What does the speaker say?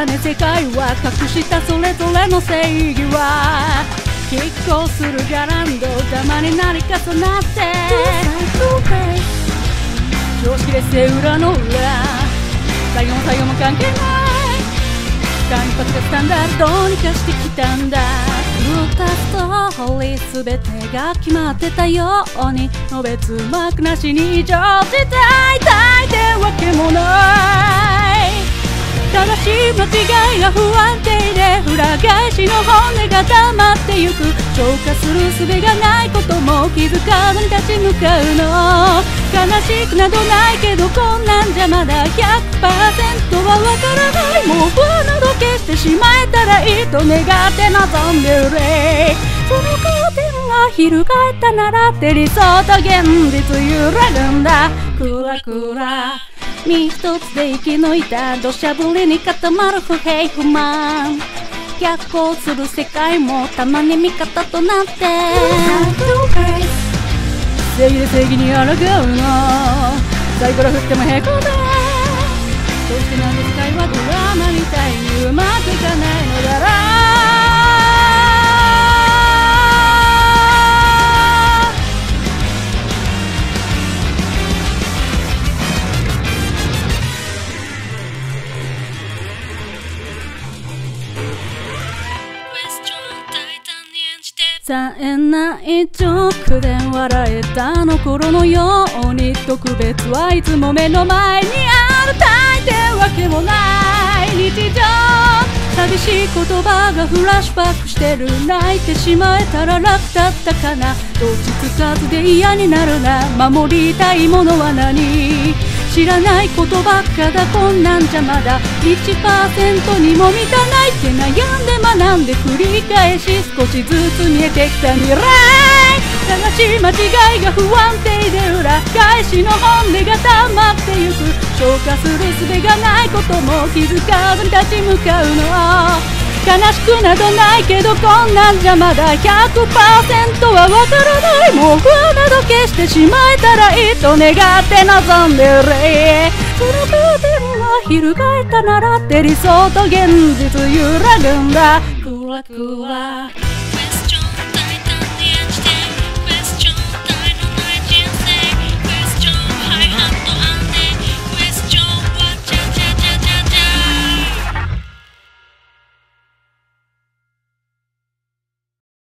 だね世界は隠したそれぞれの正義は拮抗するギャランドダマになり重なって常識劣勢裏の裏最後も最後も関係ない間一髪がスタンダードどうにかしてきたんだ狂ったストーリー全てが決まってたようにのべつ幕なしに異常事態大抵わけもない正しい間違いが不安定で裏返しの本音が黙ってゆく消化する術がないことも気づかずに立ち向かうの悲しくなどないけどこんなんじゃまだ 100% はわからないもう不安など消してしまえたらいいと願って望んでるれそのカーテンが翻ったならって理想と現実揺らぐんだクラクラ身一つで生き抜いた土砂降りに固まる不平不満逆行する世界もたまに味方となって正義で正義に抗うのサイコロ振ってもへこんでどうしてなんで世界はドラマみたいにうまくいかないのだろう冴えない直で笑えたあの頃のように特別はいつも目の前にある大抵わけもない日常寂しい言葉がフラッシュバックしてる泣いてしまえたら楽だったかなどっちつかずで嫌になるな守りたいものは何知らないことばっかだこんなんじゃまだ 1% にも満たないって悩んで学んで繰り返し少しずつ見えてきた未来正しい間違いが不安定で裏返しの本音が溜まってゆく消化する術がないことも気づかずに立ち向かうの悲しくなどないけどこんなんじゃまだ 100% はわからないもう不安など消してしまえたらいいと願って望んでるそのカーテンは翻ったならって理想と現実揺らぐんだクラクラ